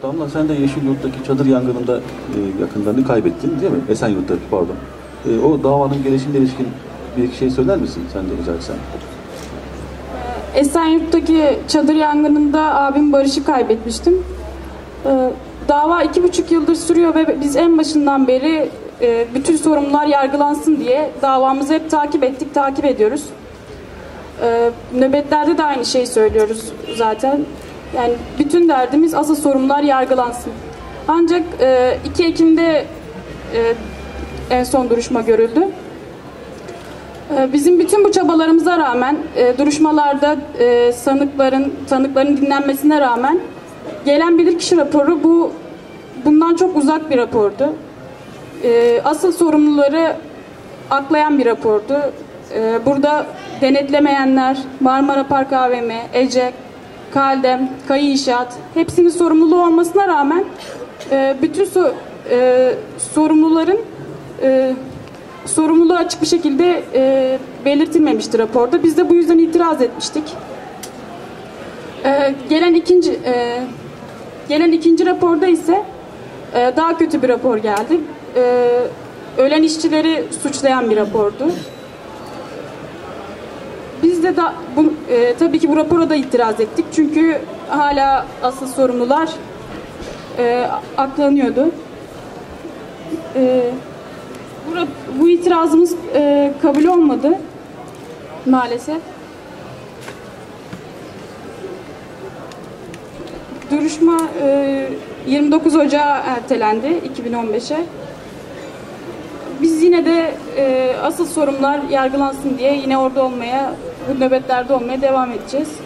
Damla, sen de Yeşilyurt'taki çadır yangınında yakınlarını kaybettin değil mi? Esenyurt'taki, pardon. O davanın gelişimine ilişkin bir iki şey söyler misin sen de rica etsem? Esenyurt'taki çadır yangınında abim Barış'ı kaybetmiştim. Dava 2,5 yıldır sürüyor ve biz en başından beri bütün sorumlular yargılansın diye davamızı hep takip ettik, takip ediyoruz. Nöbetlerde de aynı şeyi söylüyoruz zaten. Yani bütün derdimiz asıl sorumlular yargılansın. Ancak 2 Ekim'de en son duruşma görüldü. Bizim bütün bu çabalarımıza rağmen, duruşmalarda tanıkların dinlenmesine rağmen gelen bilirkişi raporu bundan çok uzak bir rapordu. Asıl sorumluları aklayan bir rapordu. Burada denetlemeyenler, Marmara Park AVM, Ece, Kaldem, Kayı İnşaat hepsinin sorumluluğu olmasına rağmen bütün sorumluların sorumluluğu açık bir şekilde belirtilmemişti raporda. Biz de bu yüzden itiraz etmiştik. Gelen ikinci raporda ise daha kötü bir rapor geldi. Ölen işçileri suçlayan bir rapordu. Biz de tabii ki bu rapora da itiraz ettik. Çünkü hala asıl sorumlular aklanıyordu. Bu itirazımız kabul olmadı maalesef. Duruşma 29 Ocağı ertelendi 2015'e. Biz yine de asıl sorumlular yargılansın diye yine orada olmaya, bu nöbetlerde olmaya devam edeceğiz.